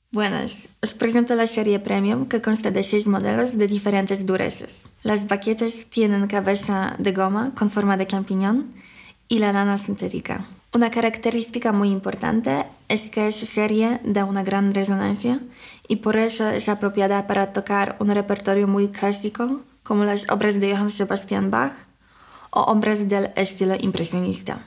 Buenas, os presento la serie Premium que consta de 6 modelos de diferentes durezas. Las baquetas tienen cabeza de goma con forma de champiñón y la lana sintética. Una característica muy importante es que esa serie da una gran resonancia y por eso es apropiada para tocar un repertorio muy clásico como las obras de Johann Sebastian Bach o obras del estilo impresionista.